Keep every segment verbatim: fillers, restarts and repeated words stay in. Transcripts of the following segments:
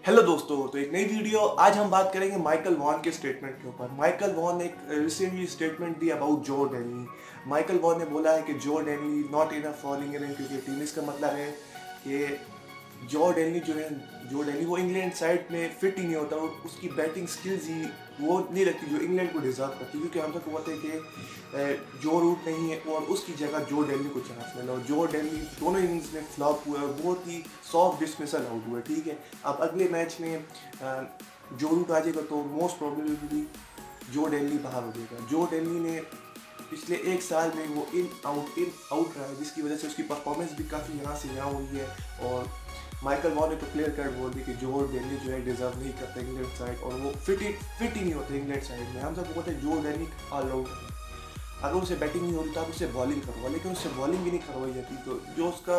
Hello दोस्तों, तो एक नई वीडियो। आज हम बात करेंगे माइकल वॉन के स्टेटमेंट के ऊपर। माइकल वॉन ने एक रिसेंटली स्टेटमेंट दी about Joe Denly. Michael Vaughan ने बोला है कि Joe Denly not enough for England cricket team. इसका मतलब है कि जो डेनली जो है जो डेनली वो इंग्लैंड साइड में फिट ही नहीं होता और उसकी बैटिंग स्किल्स ही वो नहीं लगती जो इंग्लैंड को डिजर्व करती, क्योंकि हम तक पता है कि जो रूट नहीं है और उसकी जगह जो डेनली को चांस मिला और जो डेनली दोनों इनिंग्स में फ्लॉप हुआ है, बहुत ही सॉफ्ट डिसमिसल आउट हुआ है। ठीक है, अब अगले मैच में जो रूट आ जाएगा तो मोस्ट प्रोबेबली जो डेनली बाहर हो जाएगा। जो डेनली ने पिछले एक साल में वो इन आउट इन आउट रहा है, जिसकी वजह से उसकी परफॉर्मेंस भी काफ़ी यहाँ से यहाँ हुई है। और माइकल वॉन ने तो क्लियर कट बोल दी कि जो डेनली जो है डिजर्व नहीं करता इंग्लैंड साइड और वो फिट ही फिट ही नहीं होता इंग्लैंड साइड में। हम सबको पता है जो डेनली ऑल आउट है, अगर उसे बैटिंग नहीं होती तो आप उससे बॉलिंग करवा, लेकिन उससे बॉलिंग भी नहीं करवाई जाती। तो जो उसका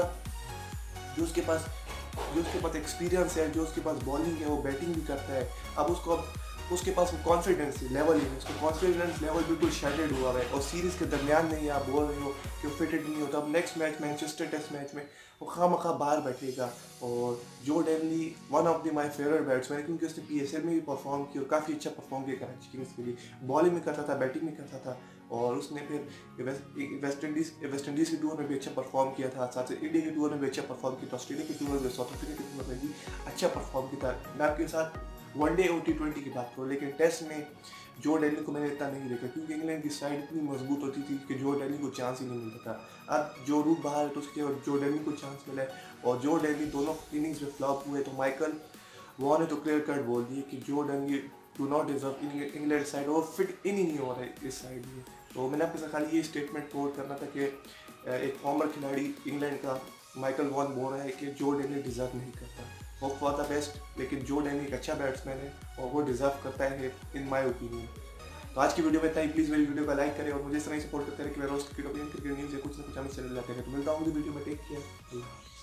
जो उसके पास जो उसके पास एक्सपीरियंस है, जो उसके पास बॉलिंग है, वो बैटिंग भी करता है। अब उसको अब उसके पास वो कॉन्फिडेंस लेवल ही है, उसका कॉन्फिडेंस लेवल बिल्कुल शैटर्ड हुआ है और सीरीज़ के दरमियान में ही आप बोल रहे हो कि वो फिटेड नहीं होता। अब next match Manchester test match में वो खामखा बाहर बैठेगा। और Joe Denly one of the my favourite batsman, क्योंकि उसने पी एस एल में भी परफॉर्म किया और काफ़ी अच्छा परफॉर्म किया कराची किंग्स के लिए। बॉलिंग में करता था, बैटिंग में करता था और उसने फिर वेस्ट इंडीज़ वेस्ट इंडीज़ के टूर में भी अच्छा परफॉर्म किया था, साथ से इंडिया के टूर में भी अच्छा परफॉर्म किया था, ऑस्ट्रेलिया के टूर में, साउथ अफ्रीका के टूर में भी अच्छा परफॉर्म किया था। मैं आपके साथ वनडे और टी ट्वेंटी की बात करूँ, लेकिन टेस्ट में जो डेनली को मैंने इतना नहीं देखा, क्योंकि इंग्लैंड की साइड इतनी मजबूत होती थी कि जो डेनली को चांस ही नहीं मिलता था। अब जो रूट बाहर है तो उसके और जो डेनली को चांस मिला है और जो डेनली दोनों इनिंग्स में फ्लॉप हुए, तो माइकल वॉन ने तो क्लियर कट बोल दिए कि Joe Denly do not deserve England side और फिट इन ही नहीं हो रहा है इस साइड में। तो मैंने आपके साथ खाली ये स्टेटमेंट कोट करना था कि एक फॉर्मर खिलाड़ी इंग्लैंड का माइकल वॉन बोल रहा है कि जो डेनली डिजर्व नहीं करता। होप फॉर द बेस्ट, लेकिन जो डेनली एक अच्छा बैट्समैन है और वो डिजर्व करता है इन माय ओपिनियन। तो आज की वीडियो में इतना ही। प्लीज़ मेरी वीडियो को लाइक करें और मुझे इस तरह सपोर्ट करते रहे कि मैं रोज क्रिकेट ओपिनियन क्रिकेट न्यूज़ या कुछ ना कुछ हमें चैनल लाते रहे। तो मिलता हूँ वीडियो में, टेक केयर।